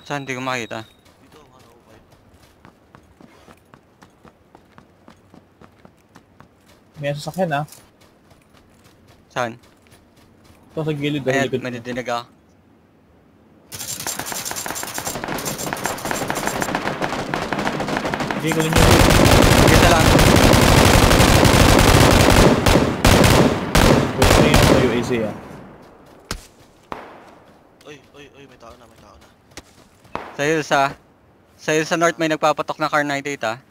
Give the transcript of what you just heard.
Saan? Hindi ko makita. Dito, 105. May sasakyan ah. Saan? Ito sa gilid Ayan, likod may mo. didinig ako. Hindi ko ninyo. Isa lang. Pwede na yun sa UAC ah. Oy, may tao na. Sa'yo sa north may nagpapatok na car 98 ah.